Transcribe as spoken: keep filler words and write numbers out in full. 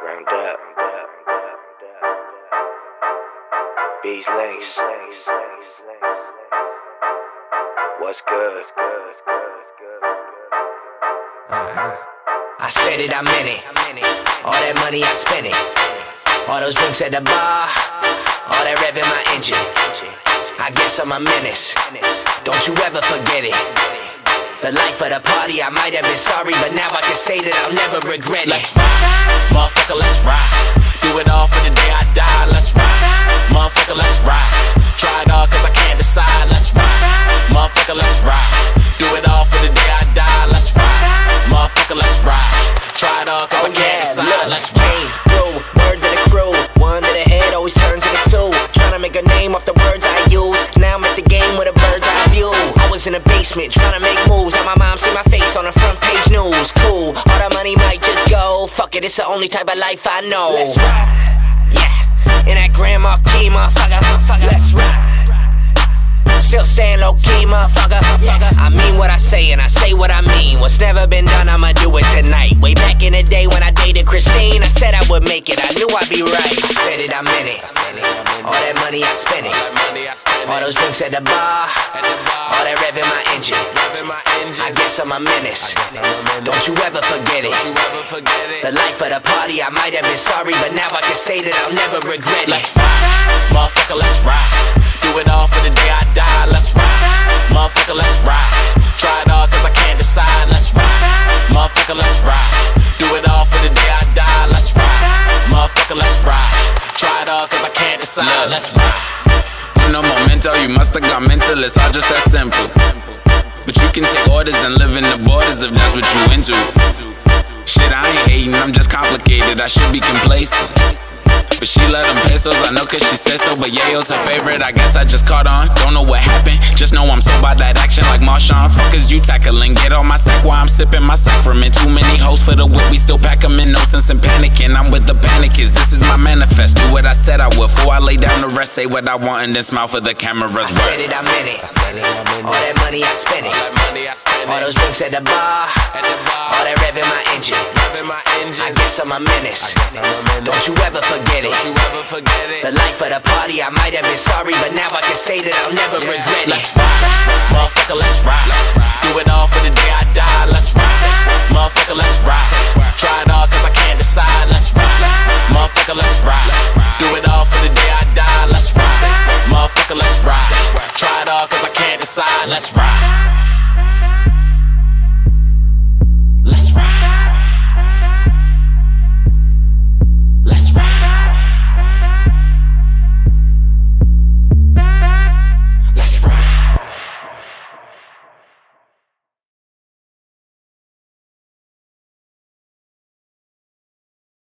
Ground up. Bees links. What's good? Uh-huh. I said it, I meant it. All that money I spent it. All those drinks at the bar. All that rev in my engine. I guess I'm a menace. Don't you ever forget it. The life of the party, I might have been sorry, but now I can say that I'll never regret it. Let's ride, motherfucker, let's ride. Do it all for the day I die. Let's ride, motherfucker, let's ride. Try it all cause I can't decide. Let's ride, motherfucker, let's ride. Do it all for the day I die. Let's ride, motherfucker, let's ride. Try it all cause oh, I can't yeah, decide. Look, let's ride. Through, word to the crew. One to the head always turns into two. Trying to make a name off the words I use. Now I'm at the game with a bird's eye view. I was in the basement trying to make moves. Now my mom see my face on the front page news. Cool, all the money might just go. Fuck it, it's the only type of life I know. Let's ride. Yeah, in that grandma key, motherfucker. Let's ride. Still staying low key, motherfucker. I mean what I say and I say what I mean. What's never been done, I'ma do it tonight. Way back in the day when I dated Christine, I said I would make it, I knew I'd be right. I said it, I meant it. All that money I spent it. All those drinks at the bar. All that rev in my engine. I guess I'm a menace. Don't you ever forget it. The life of the party, I might have been sorry, but now I can say that I'll never regret it. Let's ride, motherfucker, let's ride. Do it all for the day I die. Let's ride, motherfucker, let's ride. Try it all cause I can't decide. Let's ride, motherfucker, let's ride. Do it all for the day I die. Let's ride, motherfucker, let's ride. Try it all cause I can't decide. Let's ride. No memento, you musta got mental, it's all just that simple. But you can take orders and live in the borders if that's what you into. Shit, I ain't hating, I'm just complicated, I should be complacent. But she love them pesos, I know cause she said so. But Yayo's her favorite, I guess I just caught on. Don't know what happened, just know I'm so by that action like Marshawn. Fuckers you tackling, get on my sack while I'm sipping my sacrament. Too many hoes for the whip, we still pack them in, no sense in panicking. I'm with the panickists, this is my manifest. Do what I said I would, before I lay down the rest. Say what I want and then smile for the cameras. I said it, I meant it. All that money I spent it. All those drinks at the bar. All that rev in my engine. I guess I'm a menace. Don't you ever forget it. The life of the party, I might have been sorry, but now I can say that I'll never yeah. regret it. Let's ride, motherfucker, let's ride. Do it all for the day I die. Let's ride,